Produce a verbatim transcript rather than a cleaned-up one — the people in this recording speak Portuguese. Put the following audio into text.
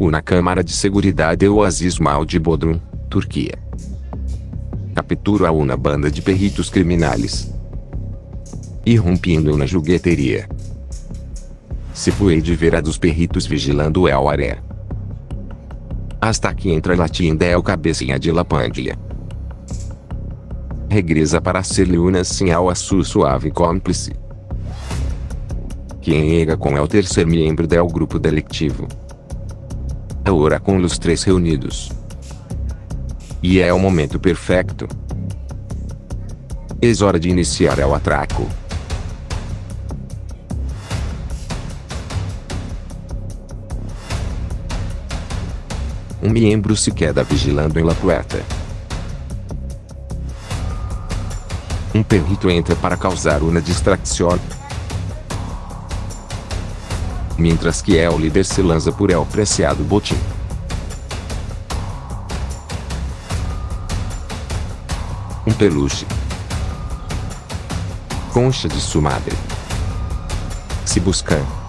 na Câmara de Seguridade Oasis Mall de Bodrum, Turquia. Captura uma banda de peritos criminais, irrompindo na jogueteria. Se puede ver a dos peritos vigilando el área. Hasta que entra Latinda el cabecinha de la pandilla. Regresa para ser-lhe una señal a su suave cúmplice, quien llega com el tercer miembro del grupo delictivo. Ahora com os três reunidos. E é o momento perfeito. É hora de iniciar el atraco. Um membro se queda vigilando em la puerta. Um perrito entra para causar uma distração, mientras que el líder se lança por el preciado botim. Um peluche. Concha de sua madre. Se buscar